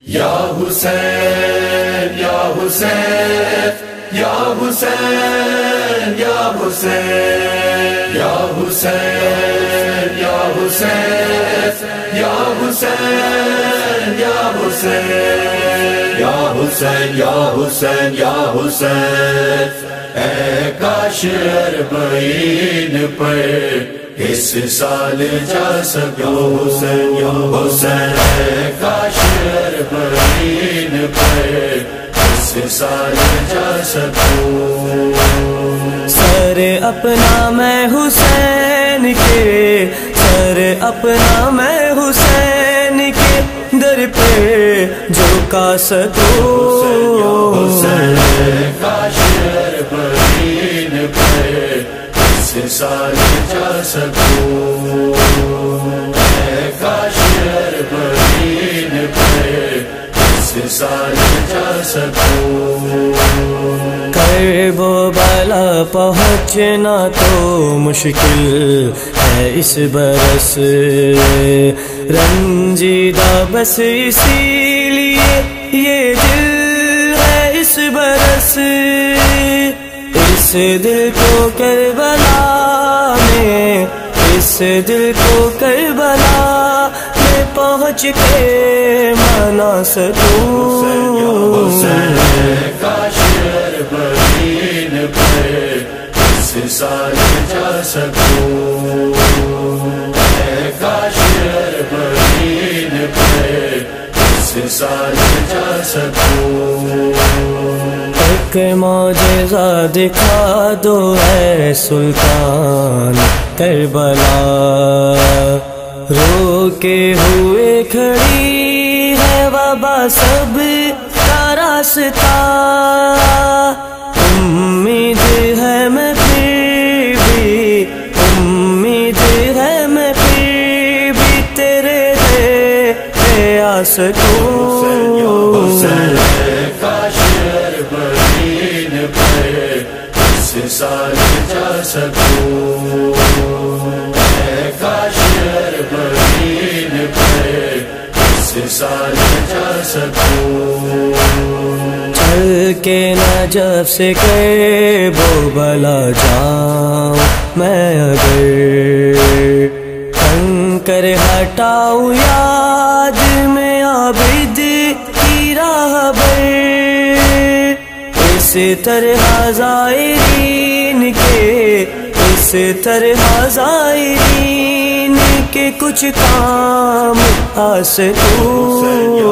یا حسین یا حسین یا حسین یا حسین یا حسین یا حسین یا حسین یا حسین یا حسین یا حسین یا حسین اے کاش اربعین پر اس سال جا سکو حسین یا حسین اے کاش اربعین پر اس سال جا سکو سر اپنا میں حسین کے سر اپنا میں حسین کے در پہ جھکا سکوں حسین کاش اربعین پر اس سال جا سکوں کاش اربعین پر اس سال جا سکوں کرب و بلا پہنچنا تو مشکل ہے اس برس رنجیدہ بس اسی لیے یہ دل ہے اس برس اس دل کو کربلا میں اس دل کو کربلا میں پہنچ کے منا سکوں کاش اربعین پر اس سال جا سکوں کاش اربعین پر اس سال جا سکوں ایک معجزہ دکھا دو اے سلطان کربلا رو کے ہوئے کھڑی ہے وبا سب کا راستہ امید ہے میں پھر بھی امید ہے میں پھر بھی تیرے دے آ سکوں کاش اربعین پر اس سال جا سکوں کاش اربعین پر اس سال جا سکوں چل کے نجف سے کرب و بلا جاؤں میں اگر کنکر ہٹاؤں یاد میں عابد کی راہ بر اس طرح زائرین کے اس طرح زائرین کے کچھ کام آ سکوں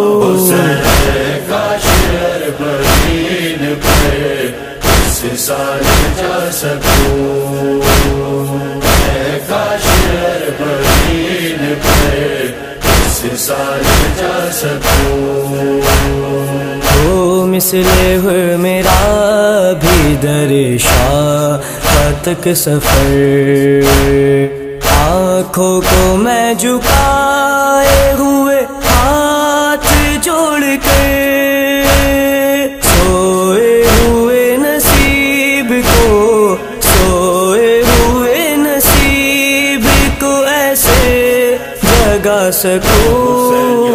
کاش اربعین پر اس سال جا سکوں کاش اربعین پر اس سال جا سکوں تو مثل ہے میرا بھی در شاہ تک سفر آنکھوں کو میں جھکائے ہوئے ہاتھ جوڑ کے سوئے ہوئے نصیب کو سوئے ہوئے نصیب کو ایسے جگا سکوں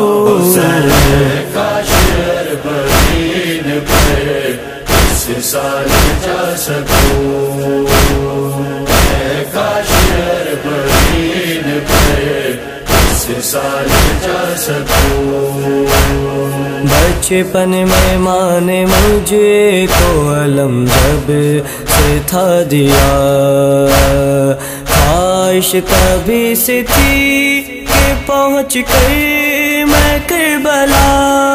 کاش اربعین پر اس سال جا سکوں کاش اربعین پر اس سال جا سکوں بچپن میں ماں نے مجھے کو علم جب سے تھا دیا خواہش کبھی سے تھی کہ پہنچ کر میں کربلا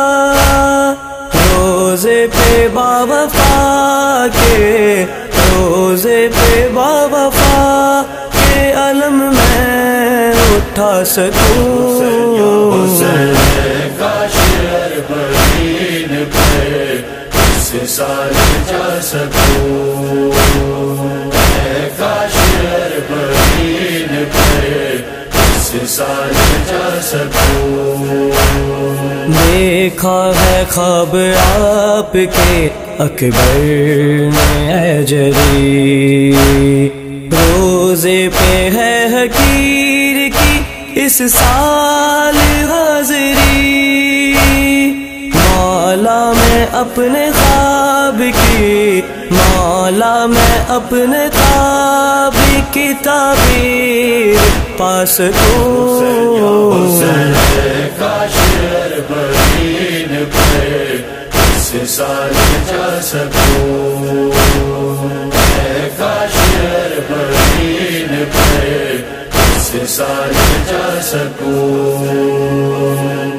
روزے پہ باوفا کے روزے پہ باوفا کے علم میں اٹھا سکوں کاش اربعین پر اس سال جا سکوں کاش اربعین پر اس سال جا سکوں دیکھا ہے خواب آپ کے اکبر نے اے جری روزے پہ ہے حقیر کی اس سال حاضری اپنے خواب کی، مولا میں اپنے خواب کی تعبیر پا سکوں۔ کاش اربعین پہ اس سال جا سکوں، کاش اربعین پہ اس سال جا سکوں۔